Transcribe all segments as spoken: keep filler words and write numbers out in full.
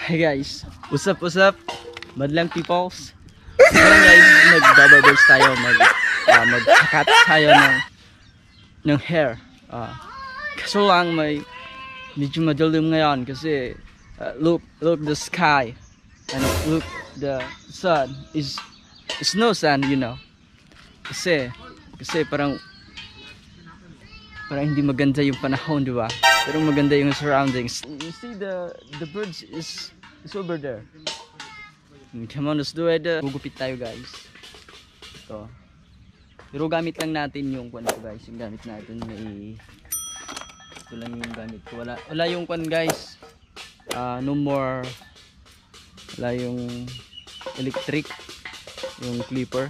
Hi guys, what's up, what's up? Madlang peoples. Ngayon guys, mag-barberverse tayo, mag uh, mag-cut tayo ng ng hair. Uh, kaso lang may medyo madilim ngayon kasi uh, look look the sky and look the sun is it's no sun, you know. Kasi kasi parang parang hindi maganda yung panahon, di ba? Pero maganda yung surroundings. You see the the birds is is over there. Come on, let's do it. Gugupit tayo guys. Ito. Pero gamit lang natin yung kwan ko guys. Yung gamit natin may ito lang yung gamit ko. Wala, wala yung kwan guys. Uh, no more. Wala yung electric. Yung clipper.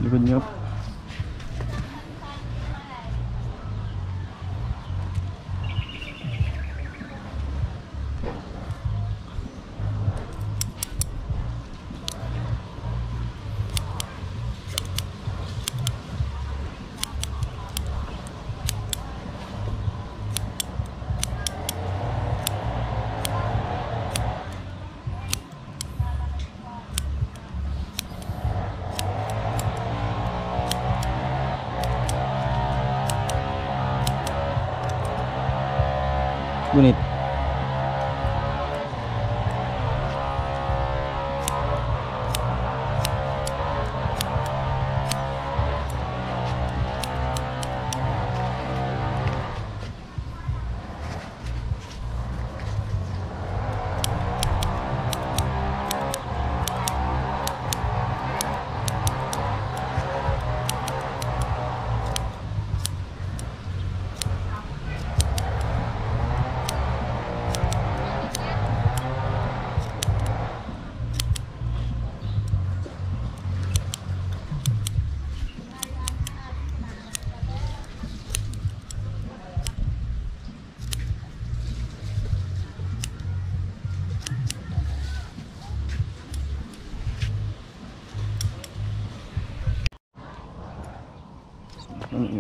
Likod nyo. Ngunit ano nyo?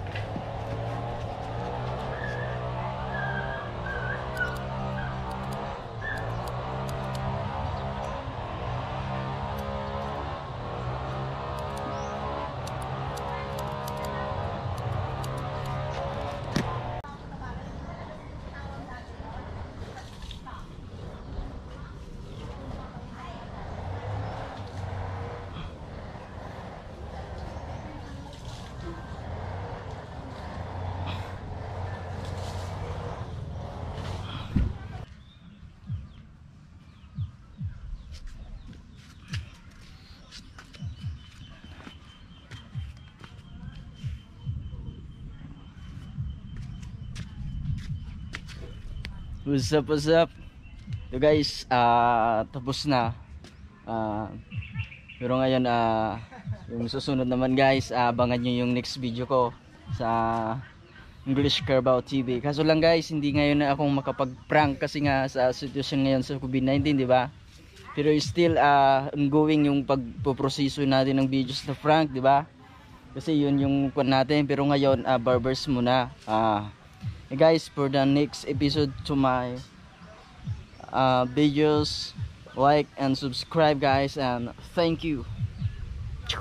What's up, what's up? So guys, uh, tapos na. Uh, pero ngayon, uh, yung susunod naman guys, uh, abangan nyo yung next video ko sa English Carabao T V. Kaso lang guys, hindi ngayon na akong makapag-prank kasi nga sa sitwasyon ngayon sa COVID nineteen, di ba? Pero still uh, ongoing yung pagpoproseso natin ng videos na prank, di ba? Kasi yun yung kwan natin. Pero ngayon, uh, barbers muna. Ah... Uh, Hey guys, for the next episode to my uh, videos, like and subscribe guys, and thank you.